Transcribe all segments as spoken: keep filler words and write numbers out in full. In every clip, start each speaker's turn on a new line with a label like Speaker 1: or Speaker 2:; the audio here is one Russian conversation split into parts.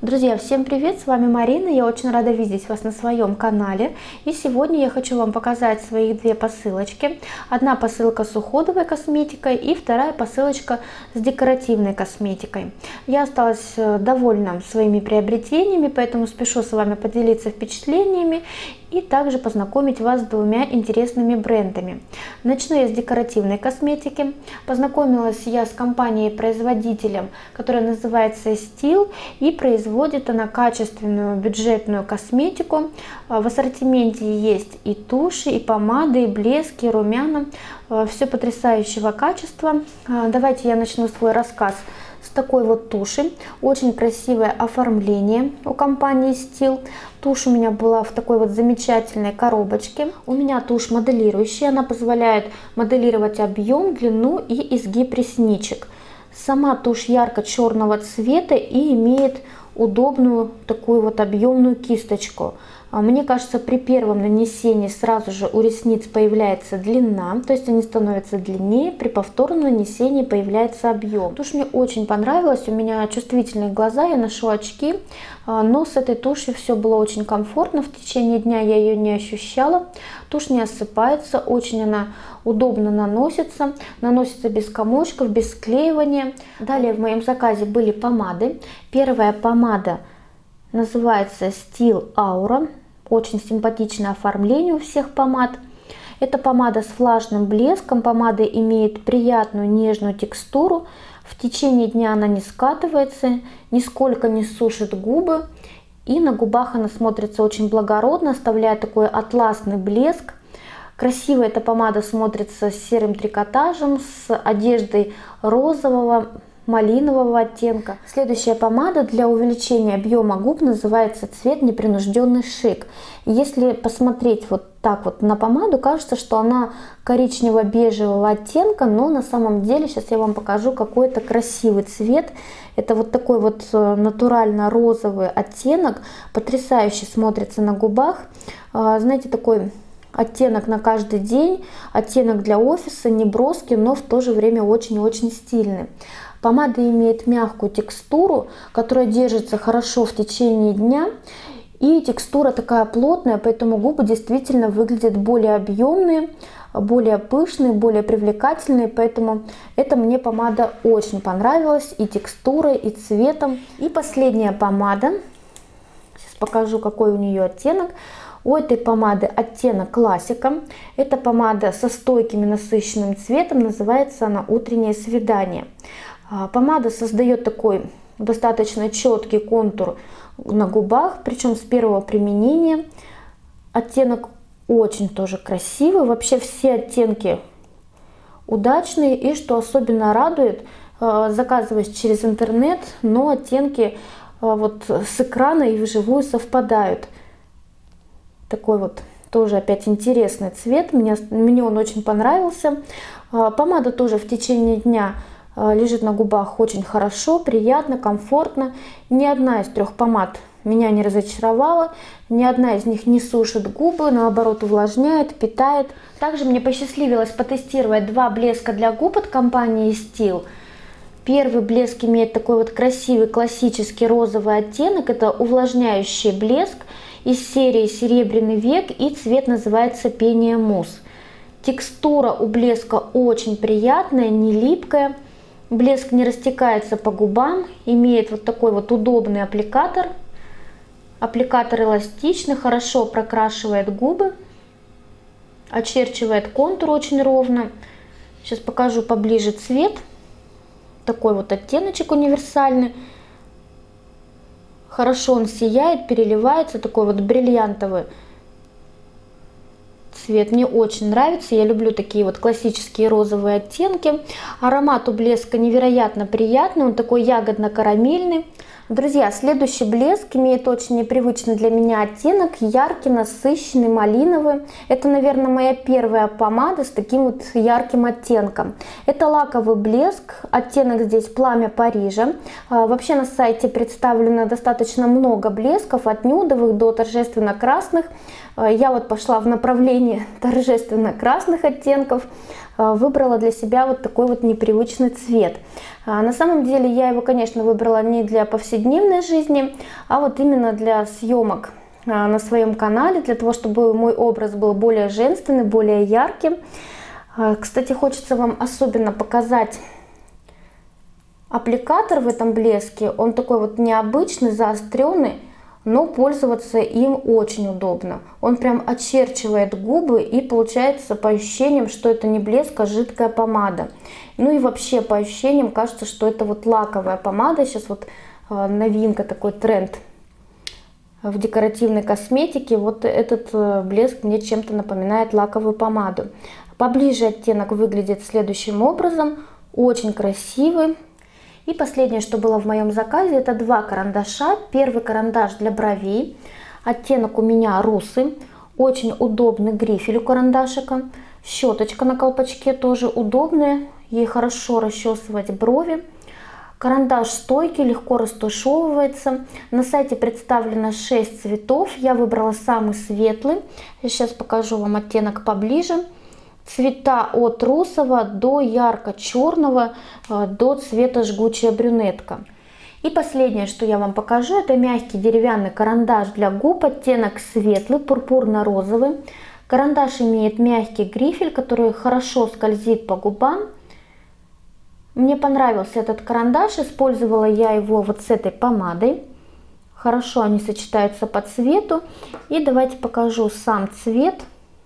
Speaker 1: Друзья, всем привет! С вами Марина. Я очень рада видеть вас на своем канале. И сегодня я хочу вам показать свои две посылочки. Одна посылка с уходовой косметикой и вторая посылочка с декоративной косметикой. Я осталась довольна своими приобретениями, поэтому спешу с вами поделиться впечатлениями и также познакомить вас с двумя интересными брендами. Начну я с декоративной косметики. Познакомилась я с компанией-производителем, которая называется Esteel, и производит она качественную бюджетную косметику. В ассортименте есть и туши, и помады, и блески, и румяна. Все потрясающего качества. Давайте я начну свой рассказ с такой вот туши. Очень красивое оформление у компании Esteel. Тушь у меня была в такой вот замечательной коробочке. У меня тушь моделирующая, она позволяет моделировать объем, длину и изгиб ресничек. Сама тушь ярко-черного цвета и имеет удобную такую вот объемную кисточку. Мне кажется, при первом нанесении сразу же у ресниц появляется длина, то есть они становятся длиннее, при повторном нанесении появляется объем. Тушь мне очень понравилась, у меня чувствительные глаза, я ношу очки, но с этой тушью все было очень комфортно, в течение дня я ее не ощущала. Тушь не осыпается, очень она удобно наносится, наносится без комочков, без склеивания. Далее в моем заказе были помады. Первая помада называется Esteel Aura. Очень симпатичное оформление у всех помад. Это помада с влажным блеском. Помада имеет приятную нежную текстуру. В течение дня она не скатывается, нисколько не сушит губы. И на губах она смотрится очень благородно, оставляя такой атласный блеск. Красиво эта помада смотрится с серым трикотажем, с одеждой розового, малинового оттенка. Следующая помада для увеличения объема губ называется цвет непринужденный шик. Если посмотреть вот так вот на помаду, кажется, что она коричнево-бежевого оттенка, но на самом деле, сейчас я вам покажу, какой это красивый цвет. Это вот такой вот натурально-розовый оттенок, потрясающе смотрится на губах. Знаете, такой оттенок на каждый день, оттенок для офиса, не броский, но в то же время очень-очень стильный. Помада имеет мягкую текстуру, которая держится хорошо в течение дня. И текстура такая плотная, поэтому губы действительно выглядят более объемные, более пышные, более привлекательные. Поэтому эта мне помада очень понравилась и текстурой, и цветом. И последняя помада. Сейчас покажу, какой у нее оттенок. У этой помады оттенок классика. Это помада со стойким и насыщенным цветом. Называется она «Утреннее свидание». Помада создает такой достаточно четкий контур на губах, причем с первого применения. Оттенок очень тоже красивый. Вообще все оттенки удачные. И что особенно радует, заказываясь через интернет, но оттенки вот с экрана и вживую совпадают. Такой вот тоже опять интересный цвет. Мне, мне он очень понравился. Помада тоже в течение дня лежит на губах очень хорошо, приятно, комфортно. Ни одна из трех помад меня не разочаровала. Ни одна из них не сушит губы, наоборот увлажняет, питает. Также мне посчастливилось потестировать два блеска для губ от компании Esteel. Первый блеск имеет такой вот красивый классический розовый оттенок. Это увлажняющий блеск из серии «Серебряный век», и цвет называется «Пение мусс». Текстура у блеска очень приятная, не липкая. Блеск не растекается по губам, имеет вот такой вот удобный аппликатор. Аппликатор эластичный, хорошо прокрашивает губы, очерчивает контур очень ровно. Сейчас покажу поближе цвет. Такой вот оттеночек универсальный. Хорошо он сияет, переливается, такой вот бриллиантовый цвет. Мне очень нравится, я люблю такие вот классические розовые оттенки. Аромат у блеска невероятно приятный, он такой ягодно-карамельный. Друзья, следующий блеск имеет очень непривычный для меня оттенок, яркий, насыщенный, малиновый. Это, наверное, моя первая помада с таким вот ярким оттенком. Это лаковый блеск, оттенок здесь «Пламя Парижа». Вообще на сайте представлено достаточно много блесков, от нюдовых до торжественно-красных. Я вот пошла в направлении торжественно-красных оттенков. выбрала для себя вот такой вот непривычный цвет. На самом деле я его, конечно, выбрала не для повседневной жизни, а вот именно для съемок на своем канале, для того, чтобы мой образ был более женственный, более ярким. Кстати, хочется вам особенно показать аппликатор в этом блеске. Он такой вот необычный, заостренный, но пользоваться им очень удобно. Он прям очерчивает губы, и получается по ощущениям, что это не блеск, а жидкая помада. Ну и вообще по ощущениям кажется, что это вот лаковая помада. Сейчас вот новинка, такой тренд в декоративной косметике. Вот этот блеск мне чем-то напоминает лаковую помаду. Поближе оттенок выглядит следующим образом. Очень красивый. И последнее, что было в моем заказе, это два карандаша. Первый карандаш для бровей. Оттенок у меня русый. Очень удобный грифель у карандашика. Щеточка на колпачке тоже удобная. Ей хорошо расчесывать брови. Карандаш стойкий, легко растушевывается. На сайте представлено шесть цветов. Я выбрала самый светлый. Я сейчас покажу вам оттенок поближе. Цвета от русого до ярко-черного, до цвета жгучая брюнетка. И последнее, что я вам покажу, это мягкий деревянный карандаш для губ, оттенок светлый, пурпурно-розовый. Карандаш имеет мягкий грифель, который хорошо скользит по губам. Мне понравился этот карандаш, использовала я его вот с этой помадой. Хорошо они сочетаются по цвету. И давайте покажу сам цвет.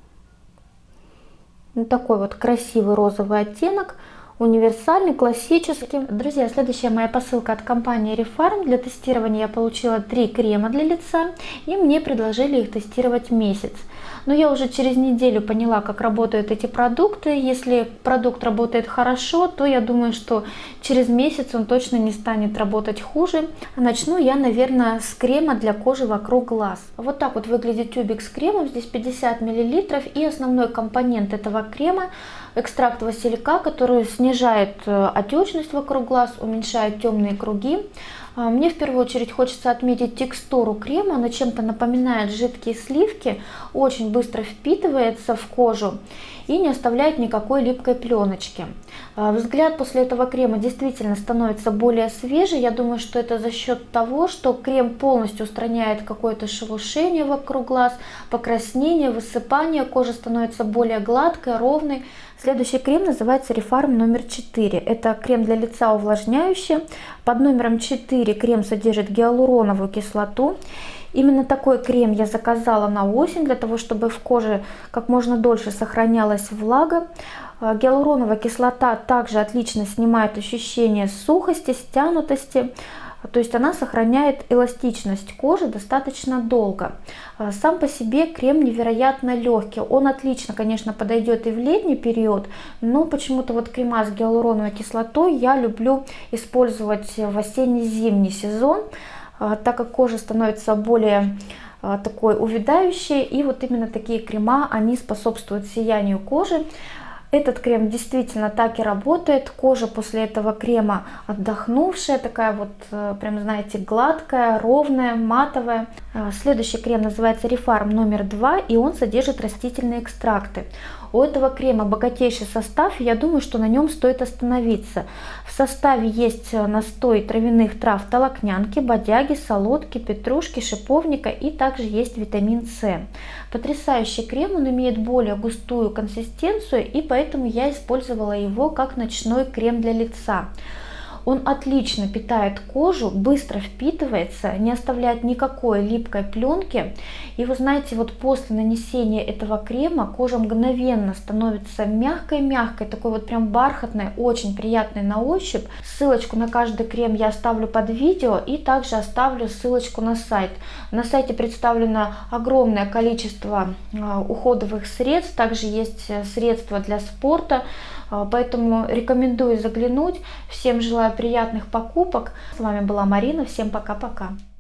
Speaker 1: Такой вот красивый розовый оттенок, универсальный, классический. Друзья, следующая моя посылка от компании Refarm. Для тестирования я получила три крема для лица, и мне предложили их тестировать месяц. Но я уже через неделю поняла, как работают эти продукты. Если продукт работает хорошо, то я думаю, что через месяц он точно не станет работать хуже. Начну я, наверное, с крема для кожи вокруг глаз. Вот так вот выглядит тюбик с кремом. Здесь пятьдесят миллилитров, и основной компонент этого крема — экстракт василька, который снижает отечность вокруг глаз, уменьшает темные круги. Мне в первую очередь хочется отметить текстуру крема. Она чем-то напоминает жидкие сливки, очень быстро впитывается в кожу и не оставляет никакой липкой пленочки. Взгляд после этого крема действительно становится более свежий. Я думаю, что это за счет того, что крем полностью устраняет какое-то шелушение вокруг глаз, покраснение, высыпание. Кожа становится более гладкой, ровной. Следующий крем называется Refarm номер четыре. Это крем для лица увлажняющий. Под номером четыре крем содержит гиалуроновую кислоту. Именно такой крем я заказала на осень, для того, чтобы в коже как можно дольше сохранялась влага. Гиалуроновая кислота также отлично снимает ощущение сухости, стянутости. То есть она сохраняет эластичность кожи достаточно долго. Сам по себе крем невероятно легкий. Он отлично, конечно, подойдет и в летний период, но почему-то вот крема с гиалуроновой кислотой я люблю использовать в осенне-зимний сезон, так как кожа становится более такой увядающей, и вот именно такие крема, они способствуют сиянию кожи. Этот крем действительно так и работает. Кожа после этого крема отдохнувшая, такая вот, прям, знаете, гладкая, ровная, матовая. Следующий крем называется Refarm номер два, и он содержит растительные экстракты. У этого крема богатейший состав, и я думаю, что на нем стоит остановиться. В составе есть настой травяных трав толокнянки, бодяги, солодки, петрушки, шиповника, и также есть витамин С. Потрясающий крем, он имеет более густую консистенцию, и поэтому я использовала его как ночной крем для лица. Он отлично питает кожу, быстро впитывается, не оставляет никакой липкой пленки. И вы знаете, вот после нанесения этого крема кожа мгновенно становится мягкой-мягкой, такой вот прям бархатной, очень приятной на ощупь. Ссылочку на каждый крем я оставлю под видео, и также оставлю ссылочку на сайт. На сайте представлено огромное количество уходовых средств, также есть средства для спорта. Поэтому рекомендую заглянуть. Всем желаю приятных покупок. С вами была Марина. Всем пока-пока.